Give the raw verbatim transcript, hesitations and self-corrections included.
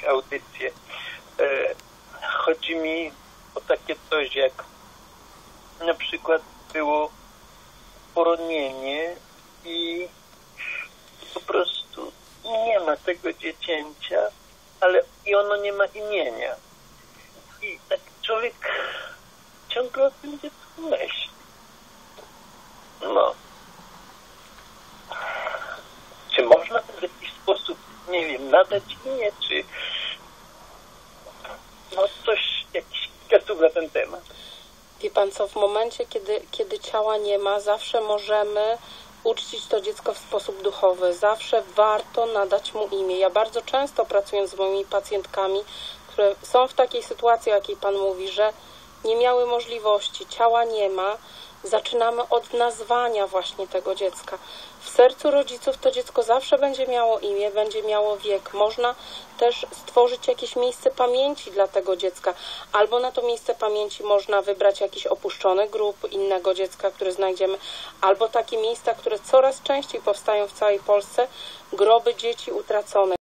audycję. Chodzi mi o takie coś, jak na przykład było poronienie i po prostu nie ma tego dziecięcia, ale i ono nie ma imienia. I tak człowiek ciągle o tym dziecku myśli. No. Czy można w jakiś sposób, nie wiem, nadać imię, czy no coś, jakiś gotów na ten temat? Wie pan co, w momencie, kiedy, kiedy ciała nie ma, zawsze możemy uczcić to dziecko w sposób duchowy. Zawsze warto nadać mu imię. Ja bardzo często pracując z moimi pacjentkami, które są w takiej sytuacji, o jakiej pan mówi, że nie miały możliwości, ciała nie ma, zaczynamy od nazwania właśnie tego dziecka. W sercu rodziców to dziecko zawsze będzie miało imię, będzie miało wiek. Można też stworzyć jakieś miejsce pamięci dla tego dziecka. Albo na to miejsce pamięci można wybrać jakiś opuszczony grób innego dziecka, który znajdziemy. Albo takie miejsca, które coraz częściej powstają w całej Polsce, groby dzieci utraconych.